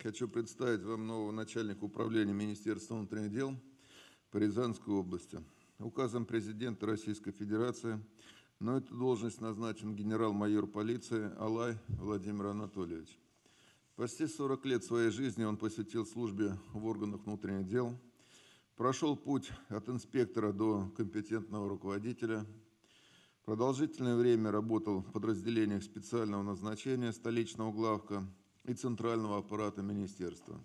Хочу представить вам нового начальника управления Министерства внутренних дел по Рязанской области. Указом президента Российской Федерации на эту должность назначен генерал-майор полиции Алай Владимир Анатольевич. Почти 40 лет своей жизни он посвятил службе в органах внутренних дел, прошел путь от инспектора до компетентного руководителя, продолжительное время работал в подразделениях специального назначения столичного главка и центрального аппарата министерства.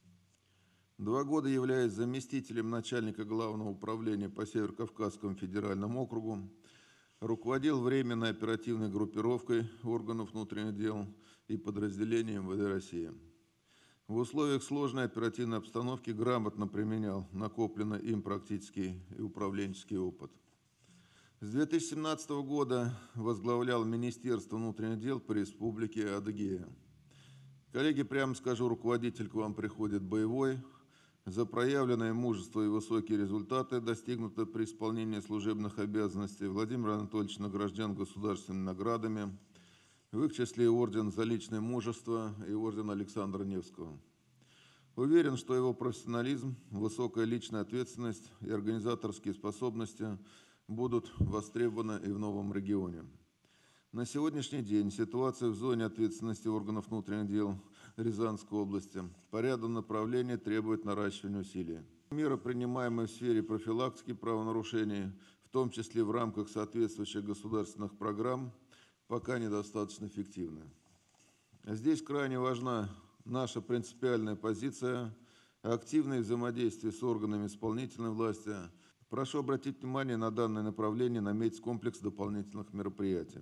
2 года являясь заместителем начальника Главного управления по Северо-Кавказскому федеральному округу, руководил временной оперативной группировкой органов внутренних дел и подразделений МВД России. В условиях сложной оперативной обстановки грамотно применял накопленный им практический и управленческий опыт. С 2017 года возглавлял Министерство внутренних дел по Республике Адыгея. Коллеги, прямо скажу, руководитель к вам приходит боевой. За проявленное мужество и высокие результаты, достигнутые при исполнении служебных обязанностей, Владимир Анатольевич награжден государственными наградами, в их числе орден за личное мужество и орден Александра Невского. Уверен, что его профессионализм, высокая личная ответственность и организаторские способности будут востребованы и в новом регионе. На сегодняшний день ситуация в зоне ответственности органов внутренних дел Рязанской области по ряду направлений требует наращивания усилий. Меры, принимаемые в сфере профилактики правонарушений, в том числе в рамках соответствующих государственных программ, пока недостаточно эффективны. Здесь крайне важна наша принципиальная позиция, активное взаимодействие с органами исполнительной власти. Прошу обратить внимание на данное направление, наметить комплекс дополнительных мероприятий.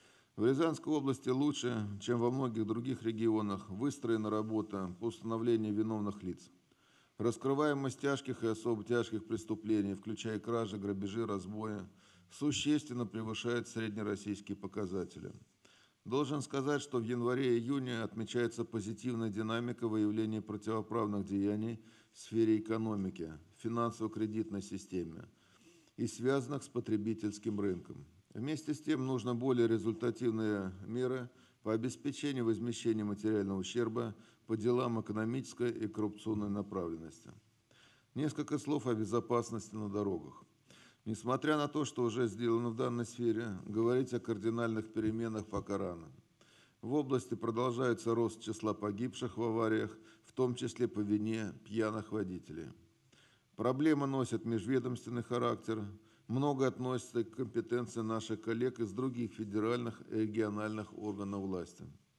В Рязанской области лучше, чем во многих других регионах, выстроена работа по установлению виновных лиц. Раскрываемость тяжких и особо тяжких преступлений, включая кражи, грабежи, разбои, существенно превышает среднероссийские показатели. Должен сказать, что в январе-июне отмечается позитивная динамика выявления противоправных деяний в сфере экономики, финансово-кредитной системе и связанных с потребительским рынком. Вместе с тем нужно более результативные меры по обеспечению возмещения материального ущерба по делам экономической и коррупционной направленности. Несколько слов о безопасности на дорогах. Несмотря на то, что уже сделано в данной сфере, говорить о кардинальных переменах пока рано. В области продолжается рост числа погибших в авариях, в том числе по вине пьяных водителей. Проблема носит межведомственный характер, многое относится к компетенции наших коллег из других федеральных и региональных органов власти.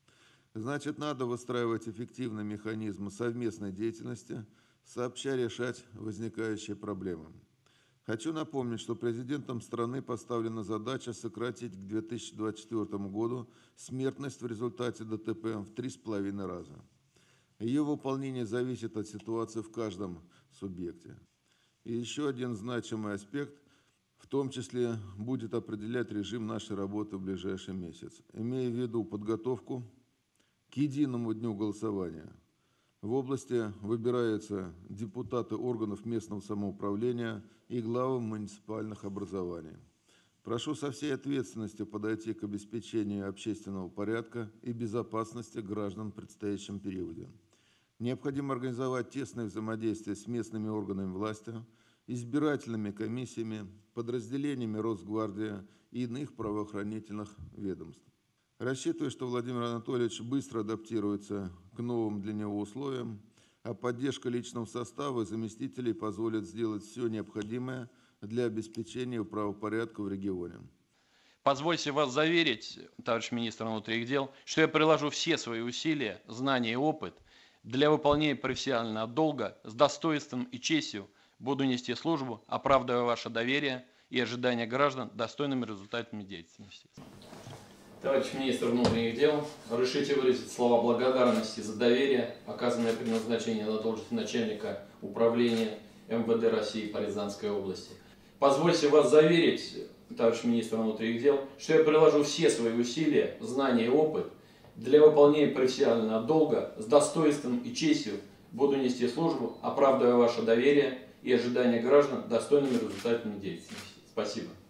Значит, надо выстраивать эффективные механизмы совместной деятельности, сообща решать возникающие проблемы. Хочу напомнить, что президентом страны поставлена задача сократить к 2024 году смертность в результате ДТП в 3,5 раза. Ее выполнение зависит от ситуации в каждом субъекте. И еще один значимый аспект, в том числе, будет определять режим нашей работы в ближайший месяц, имея в виду подготовку к единому дню голосования. В области выбираются депутаты органов местного самоуправления и главы муниципальных образований. Прошу со всей ответственностью подойти к обеспечению общественного порядка и безопасности граждан в предстоящем периоде. Необходимо организовать тесное взаимодействие с местными органами власти, избирательными комиссиями, подразделениями Росгвардии и иных правоохранительных ведомств. Рассчитываю, что Владимир Анатольевич быстро адаптируется к новым для него условиям, а поддержка личного состава и заместителей позволит сделать все необходимое для обеспечения правопорядка в регионе. Позвольте вас заверить, товарищ министр внутренних дел, что я приложу все свои усилия, знания и опыт для выполнения профессионального долга с достоинством и честью. Буду нести службу, оправдывая ваше доверие и ожидания граждан достойными результатами деятельности. Товарищ министр внутренних дел, разрешите выразить слова благодарности за доверие, оказанное при назначении на должность начальника управления МВД России по Рязанской области. Позвольте вас заверить, товарищ министр внутренних дел, что я приложу все свои усилия, знания и опыт для выполнения профессионального долга с достоинством и честью. Буду нести службу, оправдывая ваше доверие и ожидания граждан достойными результатами деятельности. Спасибо.